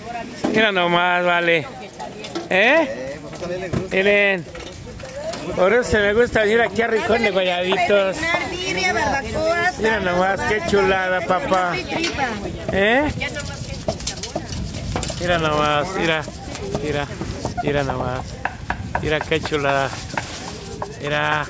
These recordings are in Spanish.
Mira nomás, vale. Miren. Por eso me gusta venir aquí a Rincón de Guayabitos. Mira nomás, qué chulada, papá. Mira nomás, mira nomás. Mira qué chulada. Mira.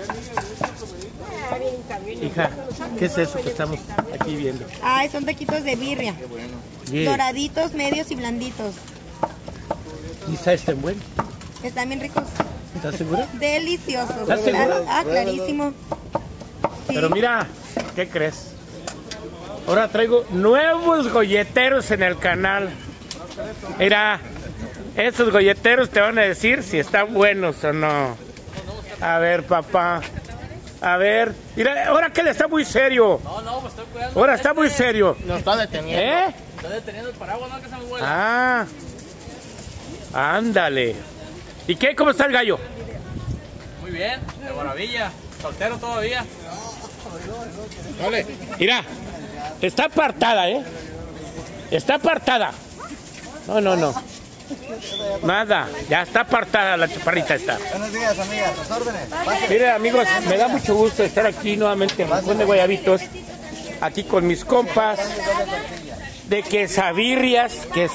Hija, ¿qué es eso que estamos aquí viendo? Ay, son taquitos de birria. Yeah. Doraditos, medios y blanditos. ¿Y sabes tan bueno? Están bien ricos. ¿Estás segura? Deliciosos. ¿Estás segura? Ah, clarísimo. Sí. Pero mira, ¿qué crees? Ahora traigo nuevos golleteros en el canal. Mira, esos golleteros te van a decir si están buenos o no. A ver, papá. A ver, mira, ahora que él está muy serio. No, pues estoy cuidando. Ahora está muy serio. Nos está deteniendo. Está deteniendo el paraguas, no que se me vuela. Ah, ándale. ¿Y qué? ¿Cómo está el gallo? Muy bien, de maravilla. Soltero todavía. Vale. Mira, está apartada, Está apartada. No. Nada, ya está apartada la chaparrita esta. Buenos días, amigas, sus órdenes. Mire, amigos, me da mucho gusto estar aquí nuevamente en Rincón de Guayabitos, aquí con mis compas de quesabirrias,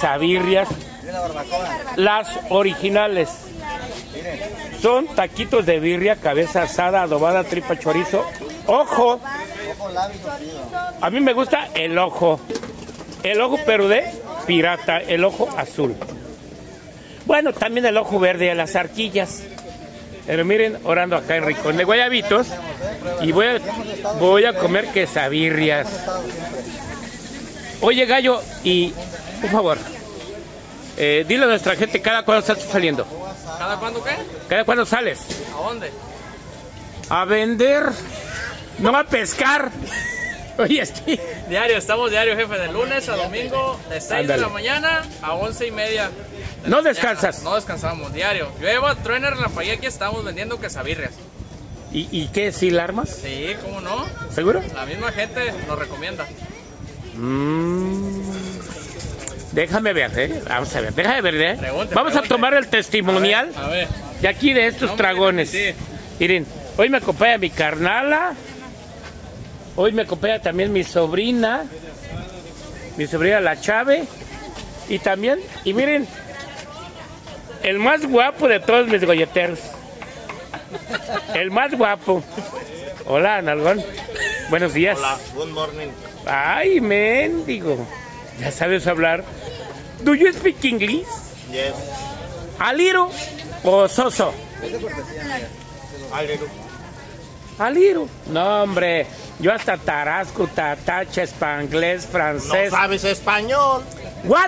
las originales. Son taquitos de birria, cabeza asada, adobada, tripa, chorizo, ojo. A mí me gusta el ojo pero de pirata, el ojo azul. Bueno, también el ojo verde de las arquillas. Pero miren, orando acá en Rincón de Guayabitos. Y voy a comer quesabirrias. Oye, gallo, y por favor, dile a nuestra gente cada cuándo estás saliendo. ¿Cada cuándo qué? ¿Cada cuándo sales? ¿A dónde? A vender, no a pescar. Oye, Diario, estamos diario, jefe, de lunes a domingo, de 6 de la mañana a 11:30. ¿No descansas? No descansamos, diario. Yo llevo a Truener la paella, aquí estamos vendiendo quesabirrias. ¿Y qué, si la armas? Sí, ¿cómo no? ¿Seguro? La misma gente nos recomienda. Déjame ver, vamos a ver, déjame ver, Pregunte, vamos a tomar el testimonial a ver. de aquí de estos dragones. Sí. Miren, hoy me acompaña mi carnala, hoy me acompaña también mi sobrina la Chave, y también, y miren, el más guapo de todos mis golleteros, el más guapo. Hola, Nalgón, buenos días. Hola, good morning. Ay, mendigo, ya sabes hablar. Do you speak English? Yes. A little o soso. A little. No, hombre, yo hasta tarasco, tatacha, espanglés, francés. No sabes español. What?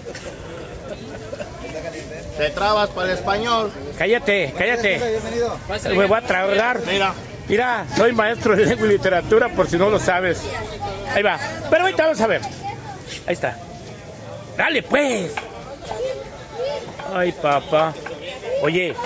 Te trabas para el español. Cállate. Me voy a tragar. Mira, soy maestro de lengua y literatura, por si no lo sabes. Ahí va. Pero ahorita vamos a ver. Ahí está. Dale, pues. Ay, papá. Oye.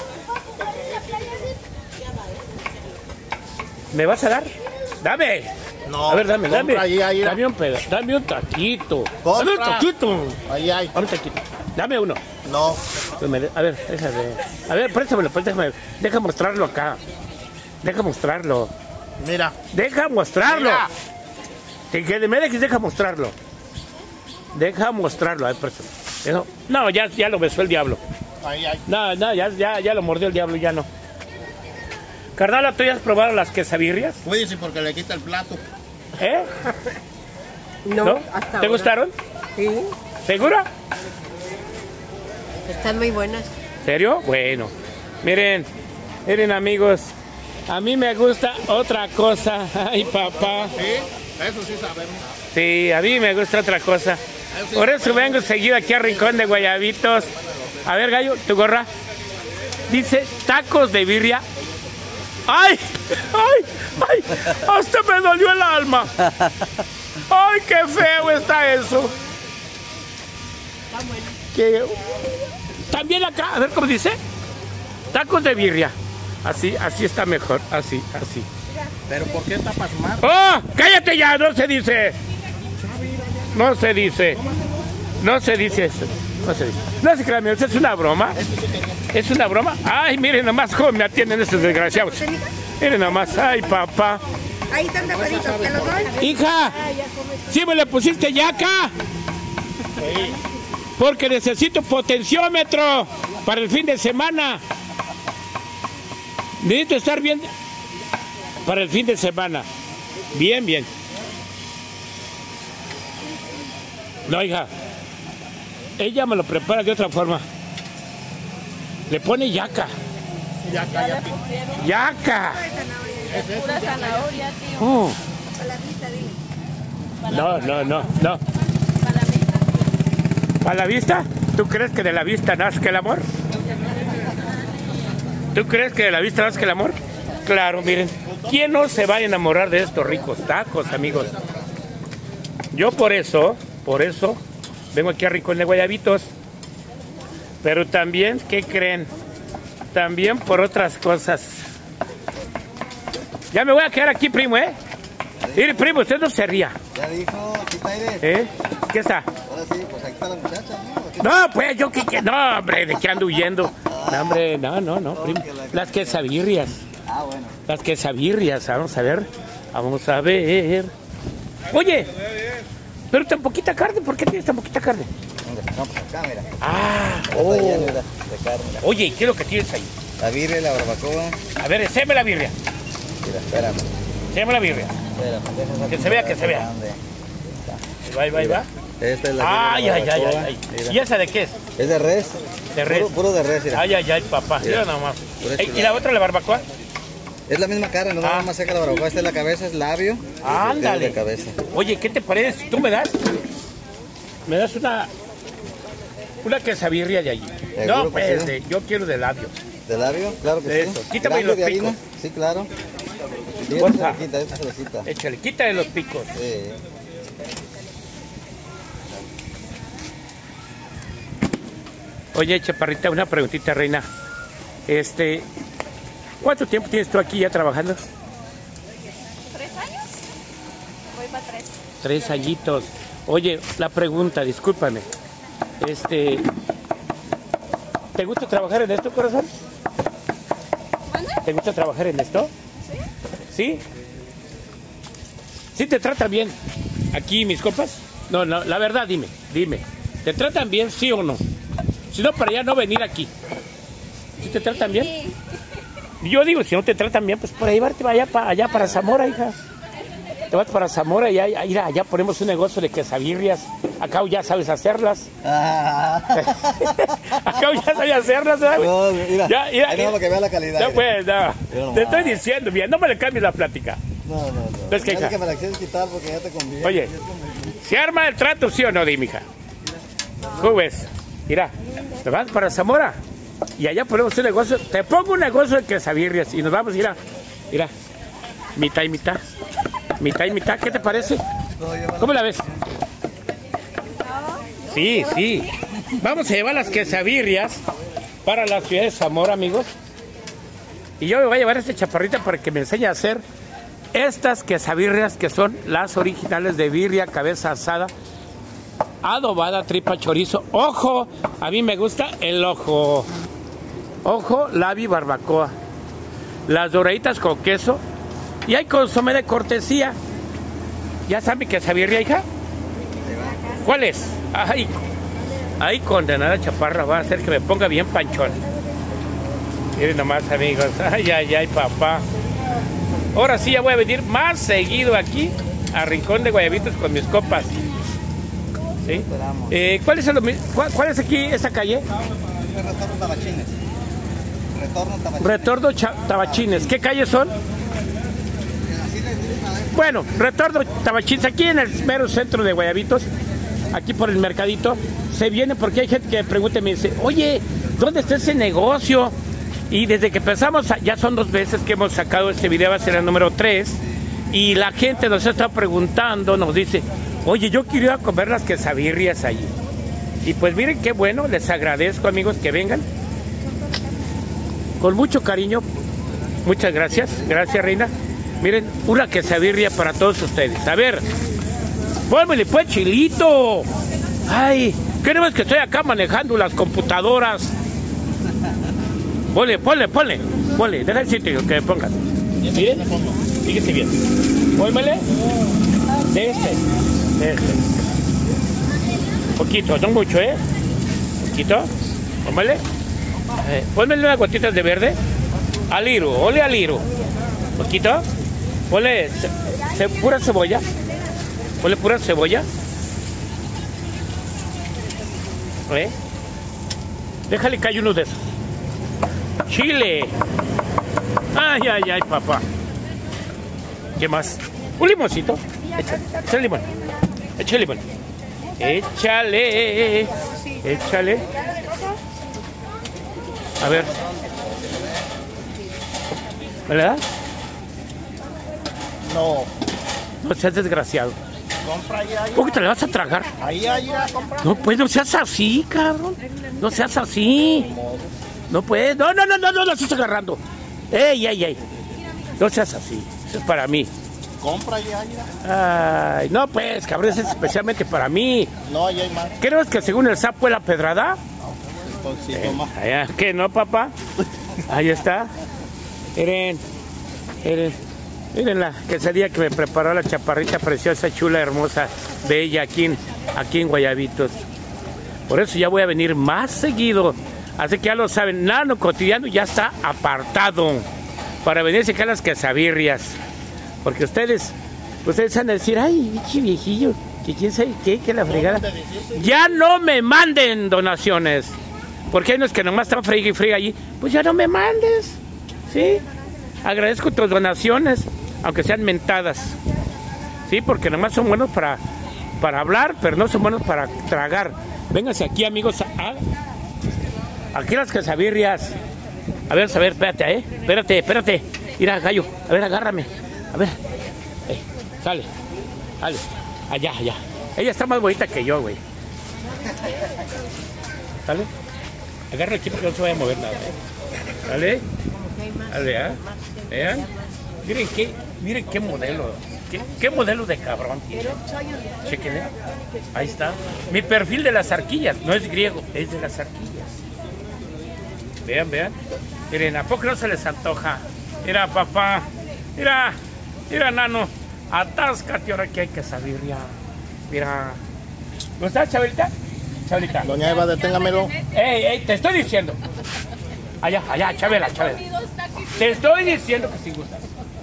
¿Me vas a dar? Dame. No. A ver, dame. Ahí. Dame un pedazo. Dame un taquito. Compra. Dame un taquito. Ahí hay. Dame un taquito. Dame uno. No. A ver, déjame. A ver, préstamelo, pues déjame. Deja mostrarlo acá. Deja mostrarlo. Mira. Deja mostrarlo. Mira. Que me dejes, deja mostrarlo. Deja mostrarlo. A ver, eso. No, ya lo besó el diablo. Ahí hay. No, ya lo mordió el diablo, ya no. Carnala, ¿tú ya has probado las quesabirrias? Cuídese porque le quita el plato. ¿No? ¿Te gustaron? Sí, ¿Segura? están muy buenas. ¿Serio? Bueno. Miren amigos. A mí me gusta otra cosa. Ay, papá. Sí, eso sí sabemos. Sí, a mí me gusta otra cosa. Por eso vengo seguido aquí a Rincón de Guayabitos. A ver, gallo, tu gorra. Dice tacos de birria. ¡Ay! Hasta me dolió el alma. ¡Ay, qué feo está eso! También acá, a ver cómo dice. Tacos de birria. Así está mejor. Así. ¿Pero por qué tapas mal? ¡Oh! ¡Cállate ya! No se dice. No se dice eso. No se dice. No se crean, amigos, es una broma. Es una broma. Ay, miren nomás cómo me atienden estos desgraciados. Miren nomás, ay, papá. Ahí están tapaditos, ¿te los doy? Hija, ¿sí me le pusiste yaca? Porque necesito potenciómetro para el fin de semana. Necesito estar bien para el fin de semana. Bien, bien. No, hija. Ella me lo prepara de otra forma. Le pone yaca. Yaca. Pura zanahoria, tío. Para la vista, dile. No. Para la vista. ¿Para la vista? ¿Tú crees que de la vista nazca el amor? ¿Tú crees que de la vista nazca el amor? Claro, miren. ¿Quién no se va a enamorar de estos ricos tacos, amigos? Yo por eso vengo aquí a Rincón de Guayabitos. Pero también, ¿qué creen? También por otras cosas. Ya me voy a quedar aquí, primo, ¿eh? Mire, primo, usted no se ría. Ya dijo, ¿qué está ahí? ¿Qué está? Ahora sí, pues aquí está la muchacha, ¿no? No, pues yo que no, hombre, ¿de qué ando huyendo? No, hombre, no, primo. Las quesabirrias. Ah, bueno. Las quesabirrias, vamos a ver. Vamos a ver. Oye, pero tan poquita carne, ¿por qué tienes tan poquita carne? Vamos acá, mira. Ah, Está lleno de carne. Oye, ¿qué es lo que tienes ahí? La birria, la barbacoa. A ver, enséñame la birria. Mira, espérame. Enséñame la birria. Espérame. Que se vea, que se vea. Ahí va. Esta es la birria, la barbacoa. Ay. Mira. ¿Y esa de qué es? Es de res. De res. Puro de res, mira. Ay, papá. Mira nomás. ¿Y la otra, la barbacoa? Es la misma carne, no nada más seca la barbacoa. Esta es la cabeza, es labio. Ándale. De cabeza. Oye, ¿qué te parece? ¿Tú me das? ¿Me das una quesabirria de allí? No, pues, sí. yo quiero de labio. ¿De labio? Claro que De sí. eso. Quítame ¿Labio los de picos. harina? Sí, claro. Sí, Porfa. esta se le quita. Échale, quítale los picos. Sí. Oye, chaparrita, una preguntita, reina. ¿Cuánto tiempo tienes tú aquí ya trabajando? 3 años. Voy para 3. 3 añitos. Oye, la pregunta, discúlpame. ¿Te gusta trabajar en esto, corazón? ¿Manda? ¿Te gusta trabajar en esto? Sí. ¿Sí? ¿Sí te tratan bien aquí mis compas? No, la verdad, dime. ¿Te tratan bien, sí o no? Si no, para ya no venir aquí. ¿Sí te tratan bien? Sí. Yo digo, si no te tratan bien, pues por ahí varte allá para Zamora, hija. Te vas para Zamora y allá ponemos un negocio de quesabirrias. Acá ya sabes hacerlas. Acá ya sabes hacerlas, ¿sabes? No, mira, Ya, ahí no lo que vea la calidad. No, pues, no. Mira Te nomás. estoy diciendo, bien, no me le cambies la plática. No. Es que, No hija. que me la quieres quitar porque ya te conviene. Oye, ¿se arma el trato, sí o no, dime, hija? ¿Cómo ves? Mira, te vas para Zamora y allá ponemos un negocio. Te pongo un negocio de quesabirrias y nos vamos, mira, mitad y mitad. Mitad y mitad, ¿qué te parece? ¿Cómo la ves? Sí. Vamos a llevar las quesabirrias para la ciudad de Zamora, amigos. Y yo me voy a llevar a este chaparrita para que me enseñe a hacer estas quesabirrias que son las originales de birria, cabeza asada, adobada, tripa, chorizo. Ojo, a mí me gusta el ojo. Ojo, labio, barbacoa. Las doraditas con queso. Y hay consomé de cortesía. ¿Ya sabe quesabirria, hija? ¿Cuál es? Ay, condenada chaparra, va a hacer que me ponga bien panchón. Miren nomás, amigos. Ay, papá. Ahora sí ya voy a venir más seguido aquí a Rincón de Guayabitos con mis copas. ¿Sí? ¿Cuál es aquí esta calle? Retorno Tabachines. Retorno Tabachines. ¿Qué calles son? Bueno, Retorno Tabachines, aquí en el mero centro de Guayabitos, aquí por el mercadito, se viene porque hay gente que me pregunta y me dice, oye, ¿dónde está ese negocio? Y desde que empezamos, ya son 2 veces que hemos sacado este video, va a ser el número 3, y la gente nos está preguntando, nos dice, oye, yo quiero ir a comer las quesabirrias allí. Y pues miren qué bueno, les agradezco, amigos, que vengan. Con mucho cariño, muchas gracias, reina. Miren, una quesabirria para todos ustedes. A ver, pónmele pues chilito. Ay, ¿Qué no ves que estoy acá manejando las computadoras? Ponle, deja el sitio que pongas. Miren, fíjese bien. Pónmele de este. Poquito, no mucho, poquito. Pónmele. Pónmele unas gotitas de verde. Al hilo, ole al hilo. Poquito. Ponle pura cebolla. Ponle pura cebolla. Déjale caer uno de esos. Chile. Ay, papá. ¿Qué más? Un limoncito. Échale limón. Échale limón. Échale. A ver. ¿Verdad? No seas desgraciado. Compra ahí. ¿Cómo que te le vas a tragar? Ahí, compra. No, pues no seas así, cabrón. No seas así. No puedes. No, lo estás agarrando. Ey. No seas así. Eso es para mí. Compra ahí. Ay, no, pues, cabrón, eso es especialmente para mí. No, ahí hay más. ¿Crees que según el sapo es la pedrada? Pues sí, toma. ¿Qué no, papá? Ahí está. Miren la quesadilla que me preparó la chaparrita preciosa, chula, hermosa, bella, aquí en Guayabitos. Por eso ya voy a venir más seguido. Así que ya lo saben, Nano Cotidiano ya está apartado para venirse acá a las quesabirrias. Porque ustedes van a decir, ay, bichi viejillo, que quién sabe qué, que la fregada. Ya no me manden donaciones. Porque hay unos que nomás están friga y friga allí. Pues ya no me mandes, ¿sí? Agradezco tus donaciones, aunque sean mentadas. Sí, porque nomás son buenos para hablar, pero no son buenos para tragar. Vénganse aquí, amigos, aquí las quesabirrias. A ver, espérate, espérate. Mira, gallo, a ver, agárrame. A ver, sale. Allá. Ella está más bonita que yo, güey. ¿Sale? Agarra aquí porque no se vaya a mover nada. ¿Sale? Vean. Miren qué modelo. ¿Qué modelo de cabrón tiene? Chequenle. Ahí está. Mi perfil de las arquillas. No es griego, es de las arquillas. Vean. Miren, ¿a poco no se les antoja? Mira, papá. Mira, Nano. Atáscate ahora que hay quesabirria. Mira. ¿No está, Chabelita? Doña Eva, deténgamelo. Ey, te estoy diciendo. Allá, Chabela. Te estoy diciendo que si gustas.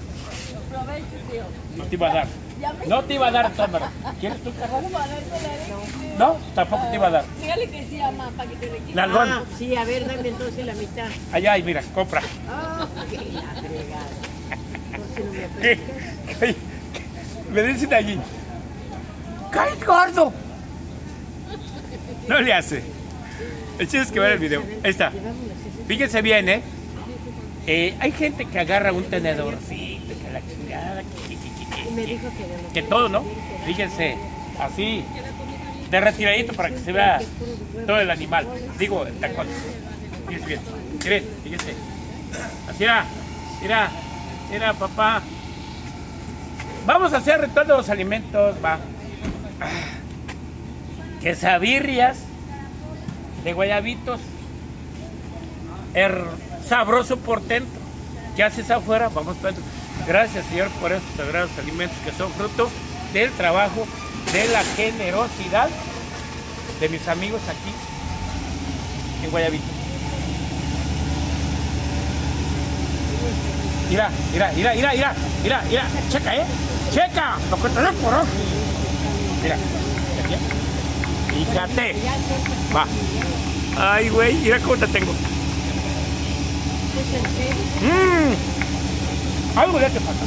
No te iba a dar, tómalo. ¿Quieres tu carnal? No, tampoco te iba a dar. Dígale que sí, mamá, para que te le quite. Nalgón. Sí, a ver, dame entonces la mitad. Allá, y mira, compra. ¿Qué? Me dicen allí. ¡Caes gordo! No le hace. El chiste es que ver el video. Ahí está. Fíjense bien, hay gente que agarra un tenedorcito, que la chingada, que todo, ¿no? Fíjense, así, de retiradito para que se vea todo el animal. Digo, el tacón. Fíjense bien. Fíjense. Así mira, papá. Vamos a hacer ritual de los alimentos, va. Quesabirrias de Guayabitos. Sabroso por dentro. ¿Qué haces afuera? Vamos para adentro. Gracias, Señor, por estos sagrados alimentos que son fruto del trabajo, de la generosidad de mis amigos aquí en Guayabitos. Mira. Checa. Lo que te da por ojo. Mira. Fíjate. Va. Ay, güey, mira cómo te tengo. Algo ya te pasa.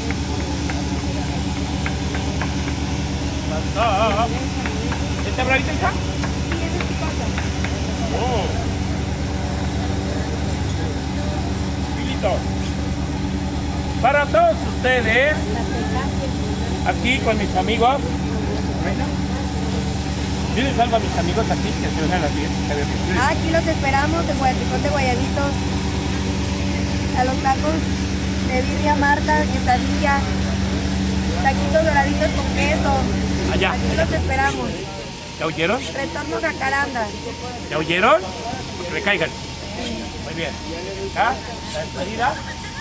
¿Está bravita, hija? Sí, eso sí pasa. Filito. Para todos ustedes, aquí con mis amigos. Diles algo a mis amigos aquí que se unan a las 10. Aquí los esperamos en Guayacicón de Guayabitos. A los tacos de birria, Marta, quesadilla, taquitos doraditos con queso. Allá. Aquí los esperamos. ¿Ya oyeron? Retorno Jacaranda. ¿Ya oyeron? Recaigan. Muy bien. ¿Ah? La despedida.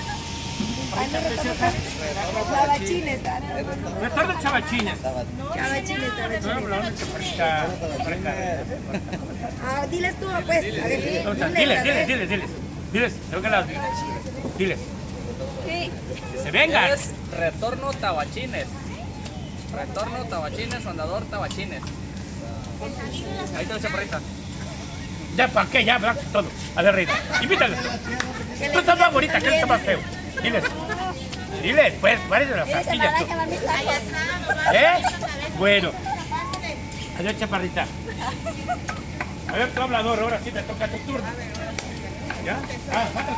Chavachines. Retorno Chavachines. Chavachines. Diles tú, pues. A ver, Diles. Diles. Que se vengan. Es Retorno Tabachines. Retorno Tabachines, Andador Tabachines. Ahí está la chaparrita. Ya, ¿para qué? Ya, ¿verdad? Todo. A ver, Reina, invítales. Tú estás más bonita que él está más feo. Diles, pues, ¿cuáles de las astillas tú? Bueno. Adiós, chaparrita. A ver, tu hablador, ahora sí te toca tu turno. ¿Ya? Falta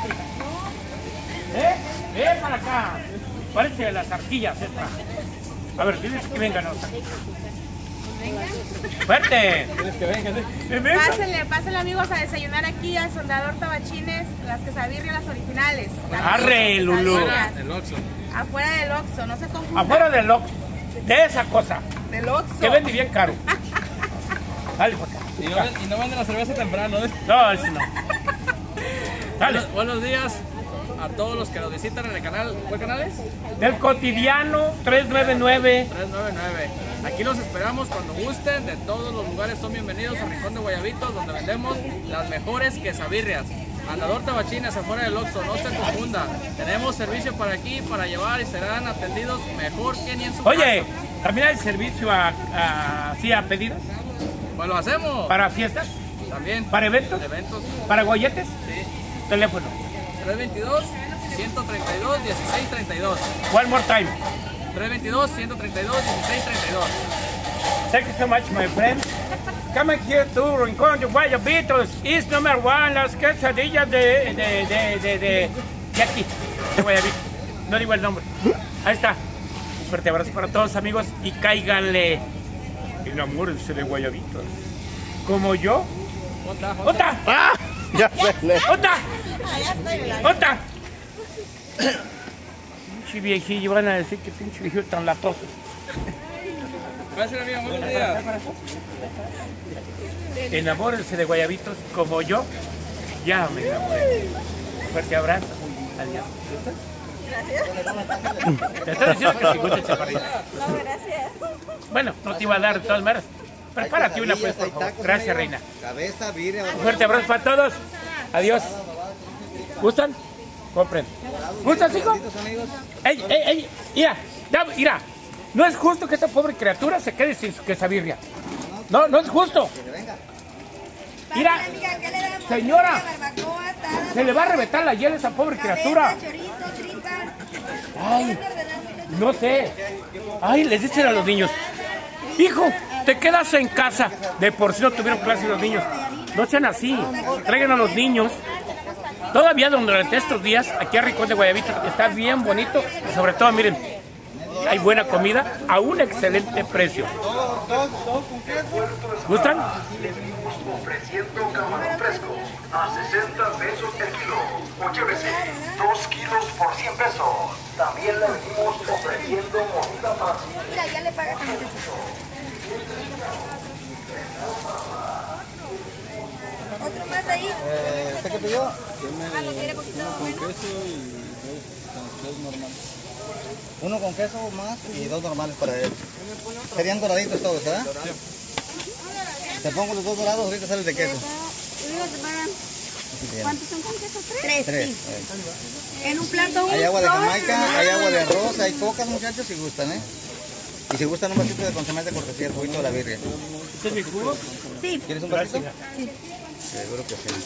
tu. Para acá. Parece las arquillas esta. A ver, diles que vengan. ¡Fuerte! Pásenle amigos a desayunar aquí al Soldador Tabachines, las quesabirrias, las originales. ¡Arre, Lulú! Afuera del Oxxo, no se confundan. Afuera del Oxxo, de esa cosa. Del Oxxo. Que vende bien caro. Dale, por acá. Y no venden la cerveza temprano, ¿eh? No, eso no. Dale. Buenos días a todos los que nos visitan en el canal. ¿Cuál canal es? Del Cotidiano 399. 399. Aquí los esperamos cuando gusten. De todos los lugares son bienvenidos a Rincón de Guayabitos, donde vendemos las mejores quesabirrias. Andador Tabachines afuera del Oxxo, no se confunda. Tenemos servicio para aquí, para llevar y serán atendidos mejor que ni en su casa. Oye, ¿también hay servicio a pedidos? Pues lo hacemos. ¿Para fiestas? También. ¿Para eventos? Eventos. ¿Para golletes? Sí. Teléfono. 322-132-1632. One more time. 322-132-1632. Thank you so much, my friend. Come here to Rincón de Guayabitos. Es number one, las quesadillas de aquí, de Guayabitos. No digo el nombre. Ahí está. Un fuerte abrazo para todos, amigos. Y cáiganle. Enamórense de Guayabitos. Como yo. ¡Ota! ¡Ah! Ya se le... ¡Ota! ¡Ota! Pinche viejillo, van a decir que pinche viejillo tan latoso. Gracias, amigo. Buenos días. Enamórense de Guayabitos como yo. Ya me enamoré. Fuerte abrazo. Adiós. Gracias. Te estoy diciendo que te gusta chaparrita. No, gracias. Bueno, no te iba a dar de todas maneras. Prepárate una, pues, por favor. Gracias, reina. Cabeza, birria. Un fuerte abrazo para todos. Adiós. ¿Gustan? Compren. ¿Gustan, hijo? ¡Ey! Mira. No es justo que esta pobre criatura se quede sin su quesabirria. No es justo. Mira, señora, se le va a reventar la hiel a esa pobre criatura. Ay, no sé. Ay, les dicen a los niños, hijo, te quedas en casa. De por sí no tuvieron clase los niños. No sean así. Traigan a los niños. Todavía durante estos días, aquí a Rincón de Guayabitos, está bien bonito. Y sobre todo, miren, hay buena comida a un excelente precio. ¿Gustan? Le venimos ofreciendo camarón fresco a 60 pesos el kilo. O llévese 2 kilos por 100 pesos. También le venimos ofreciendo mojita fácil. Mira, ya le pagas. ¿Otro más ahí? ¿Usted qué pidió? ¿Lo quiere poquito bueno? Uno con queso más y 2 normales para él. Serían doraditos todos, ¿verdad? Sí. Te pongo los 2 dorados, ahorita sales de queso. ¿Cuántos son con queso? 3. 3, sí. En un plato hay agua de Jamaica, hay agua de arroz, hay cocas, muchachos, si gustan, ¿eh? Y si gustan un vasito de consomé de cortesía, el juguito de la birria. ¿Este es mi jugo? Sí. ¿Quieres un vasito? Sí. Seguro que sí.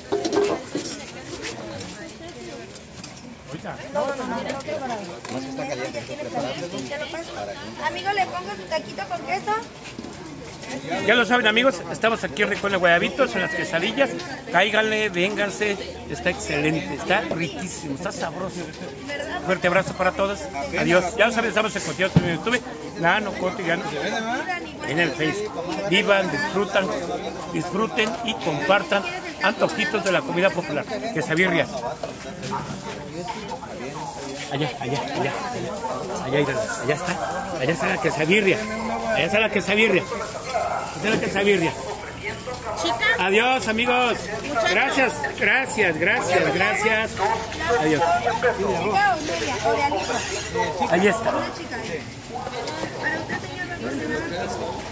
Más que está caliente, Amigo, ¿le pongo su taquito con queso? Ya lo saben, amigos, estamos aquí en Rincón de Guayabitos, en las quesadillas. Cáiganle, vénganse, está excelente, está riquísimo, está sabroso. Fuerte abrazo para todos. Adiós. Ya lo saben, estamos en contenido en YouTube, Nano Cotidiano, en el Face. Vivan, disfruten y compartan antojitos de la comida popular. Quesabirrias. Allá está la quesabirria. Allá está la quesabirria. la quesabirria. Adiós, amigos. Gracias, gracias, gracias, gracias. Adiós. Ahí está. Para usted, señor,